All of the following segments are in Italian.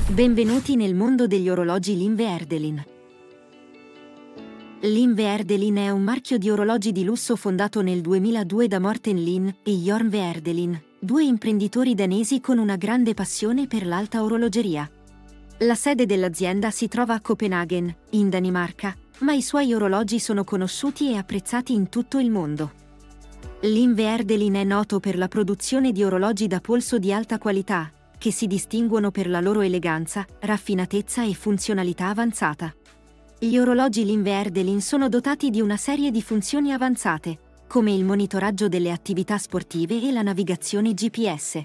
Benvenuti nel mondo degli orologi Lindwee-Erdelin. Lindwee-Erdelin è un marchio di orologi di lusso fondato nel 2002 da Morten Lind e Jørn Erdelin, due imprenditori danesi con una grande passione per l'alta orologeria. La sede dell'azienda si trova a Copenaghen, in Danimarca, ma i suoi orologi sono conosciuti e apprezzati in tutto il mondo. Lindwee-Erdelin è noto per la produzione di orologi da polso di alta qualità, che si distinguono per la loro eleganza, raffinatezza e funzionalità avanzata. Gli orologi Lindwee-Erdelin sono dotati di una serie di funzioni avanzate, come il monitoraggio delle attività sportive e la navigazione GPS.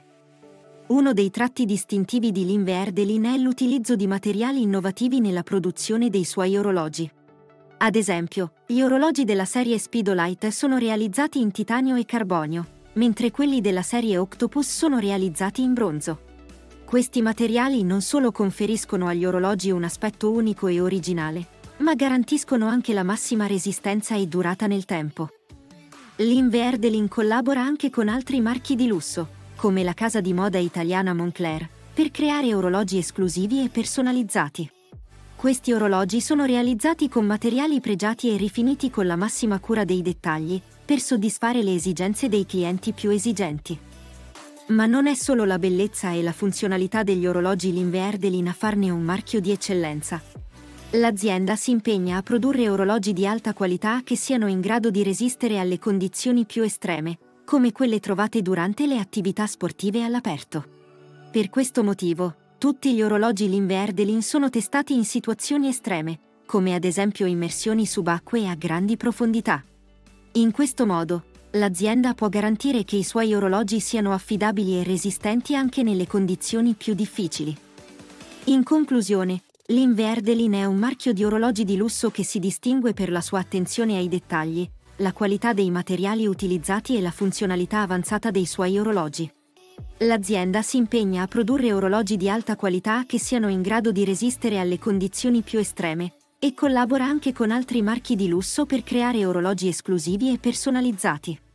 Uno dei tratti distintivi di Lindwee-Erdelin è l'utilizzo di materiali innovativi nella produzione dei suoi orologi. Ad esempio, gli orologi della serie Speedolite sono realizzati in titanio e carbonio, mentre quelli della serie Octopus sono realizzati in bronzo. Questi materiali non solo conferiscono agli orologi un aspetto unico e originale, ma garantiscono anche la massima resistenza e durata nel tempo. Lindwee-Erdelin collabora anche con altri marchi di lusso, come la casa di moda italiana Moncler, per creare orologi esclusivi e personalizzati. Questi orologi sono realizzati con materiali pregiati e rifiniti con la massima cura dei dettagli, per soddisfare le esigenze dei clienti più esigenti. Ma non è solo la bellezza e la funzionalità degli orologi Lindwee-Erdelin a farne un marchio di eccellenza. L'azienda si impegna a produrre orologi di alta qualità che siano in grado di resistere alle condizioni più estreme, come quelle trovate durante le attività sportive all'aperto. Per questo motivo, tutti gli orologi Lindwee-Erdelin sono testati in situazioni estreme, come ad esempio immersioni subacquee a grandi profondità. In questo modo, l'azienda può garantire che i suoi orologi siano affidabili e resistenti anche nelle condizioni più difficili. In conclusione, Lindwee-Erdelin è un marchio di orologi di lusso che si distingue per la sua attenzione ai dettagli, la qualità dei materiali utilizzati e la funzionalità avanzata dei suoi orologi. L'azienda si impegna a produrre orologi di alta qualità che siano in grado di resistere alle condizioni più estreme, e collabora anche con altri marchi di lusso per creare orologi esclusivi e personalizzati.